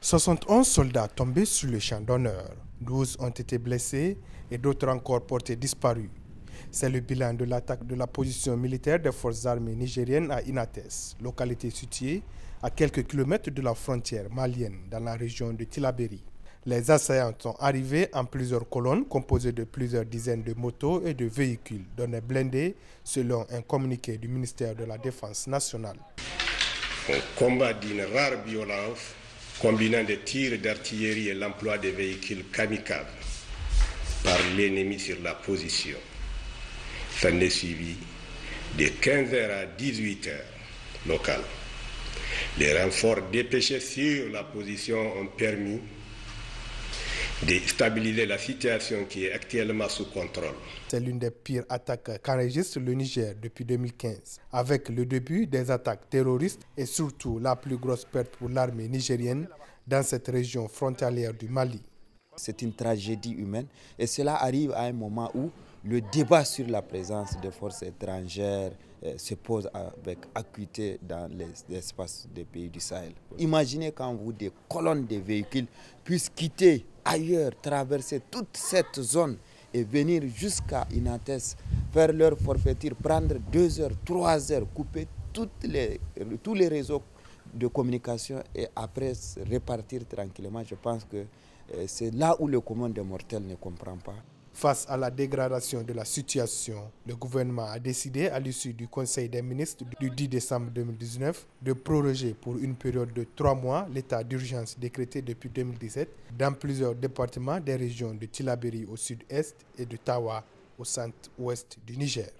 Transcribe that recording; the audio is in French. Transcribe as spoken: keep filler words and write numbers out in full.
soixante et onze soldats tombés sur le champ d'honneur. douze ont été blessés et d'autres encore portés disparus. C'est le bilan de l'attaque de la position militaire des forces armées nigériennes à Inates, localité située à quelques kilomètres de la frontière malienne dans la région de Tillabéri. Les assaillants sont arrivés en plusieurs colonnes composées de plusieurs dizaines de motos et de véhicules, dont des blindés, selon un communiqué du ministère de la Défense nationale. Un combat d'une rare violence, combinant des tirs d'artillerie et l'emploi des véhicules kamikazes par l'ennemi sur la position. Ça n'est suivi de quinze heures à dix-huit heures locales. Les renforts dépêchés sur la position ont permis de stabiliser la situation qui est actuellement sous contrôle. C'est l'une des pires attaques qu'enregistre le Niger depuis deux mille quinze, avec le début des attaques terroristes et surtout la plus grosse perte pour l'armée nigérienne dans cette région frontalière du Mali. C'est une tragédie humaine et cela arrive à un moment où le débat sur la présence de forces étrangères euh, se pose avec acuité dans les espaces des pays du Sahel. Imaginez quand vous, des colonnes de véhicules puissent quitter ailleurs, traverser toute cette zone et venir jusqu'à Inates, faire leur forfaiture, prendre deux heures, trois heures, couper toutes les, tous les réseaux de communication et après repartir tranquillement. Je pense que euh, c'est là où le commun des mortels ne comprend pas. Face à la dégradation de la situation, le gouvernement a décidé à l'issue du Conseil des ministres du dix décembre deux mille dix-neuf de proroger pour une période de trois mois l'état d'urgence décrété depuis deux mille dix-sept dans plusieurs départements des régions de Tillabéri au sud-est et de Tawa au centre-ouest du Niger.